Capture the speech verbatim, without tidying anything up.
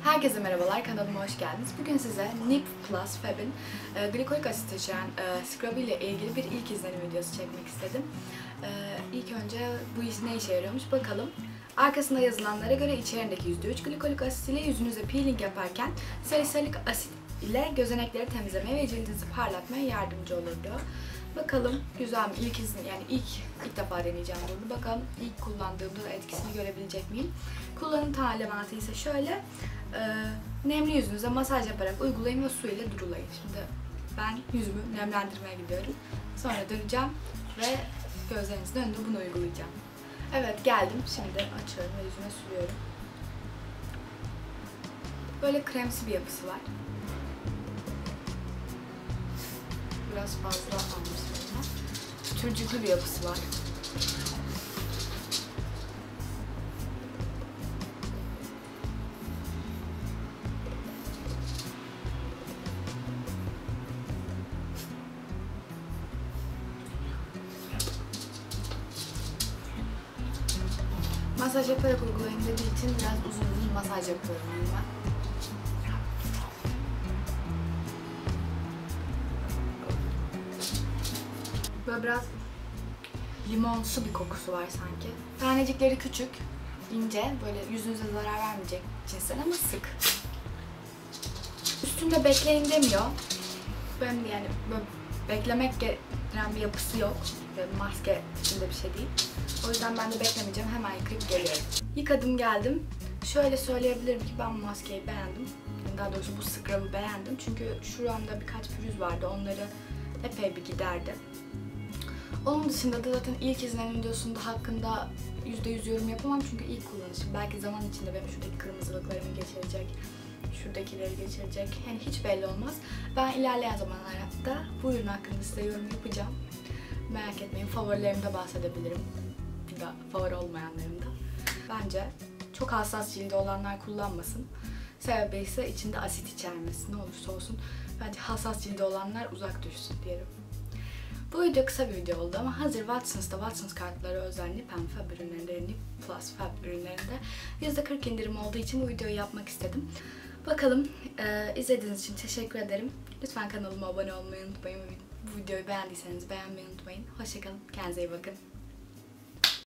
Herkese merhabalar, kanalıma hoş geldiniz. Bugün size Nip Plus Fab'in e, glikolik asit içeren e, scrub'ı ile ilgili bir ilk izlenim videosu çekmek istedim. E, ilk önce bu iş ne işe yarıyormuş bakalım. Arkasında yazılanlara göre içerisindeki yüzde üç glikolik asit ile yüzünüze peeling yaparken salisilik asit ile gözenekleri temizlemeye ve cildinizi parlatmaya yardımcı olur diyor. Bakalım güzel mi? İlk izin, yani ilk ilk defa deneyeceğim bunu. Bakalım ilk kullandığımda da etkisini görebilecek miyim? Kullanım talimatı ise şöyle. E, nemli yüzünüze masaj yaparak uygulayın ve su ile durulayın. Şimdi ben yüzümü nemlendirmeye gidiyorum. Sonra döneceğim ve gözlerinizin önünde bunu uygulayacağım. Evet, geldim. Şimdi açıyorum ve yüzüme sürüyorum. Böyle kremsi bir yapısı var. Biraz fazla almışım ama pütürcüklü bir yapısı var. Masaj yaparak uygulayın dediği için biraz uzun uzun masaj yapıyorum ben. Böyle biraz limonsu bir kokusu var sanki. Tanecikleri küçük, ince, böyle yüzünüze zarar vermeyecek cinsten ama sık. Üstünde bekleyin demiyor. Ben yani böyle beklemek gerektiren bir yapısı yok. Böyle maske içinde bir şey değil. O yüzden ben de beklemeyeceğim. Hemen yıkayıp geliyorum. Yıkadım geldim. Şöyle söyleyebilirim ki ben bu maskeyi beğendim. Daha doğrusu bu scrub'ı beğendim. Çünkü şu anda birkaç pürüz vardı. Onları epey bir giderdi. Onun dışında da zaten ilk izlenen videosunda hakkında yüzde yüz yorum yapamam çünkü ilk kullanışım. Belki zaman içinde benim şuradaki kırmızılıklarımı geçirecek, şuradakileri geçirecek. Yani hiç belli olmaz. Ben ilerleyen zamanlarda bu ürün hakkında size yorum yapacağım. Merak etmeyin, favorilerimde bahsedebilirim. Ya da favori olmayanlarımda. Bence çok hassas cildi olanlar kullanmasın. Sebebi ise içinde asit içermesi. Ne olursa olsun bence hassas cildi olanlar uzak dursun diyelim. Bu video kısa bir video oldu ama hazır Watsons'ta Watsons kartları özel Nip and Fab ürünlerinde, Nip Plus Fab ürünlerinde yüzde kırk indirim olduğu için bu videoyu yapmak istedim. Bakalım, e, izlediğiniz için teşekkür ederim. Lütfen kanalıma abone olmayı unutmayın. Bu videoyu beğendiyseniz beğenmeyi unutmayın. Hoşça kalın, kendinize iyi bakın.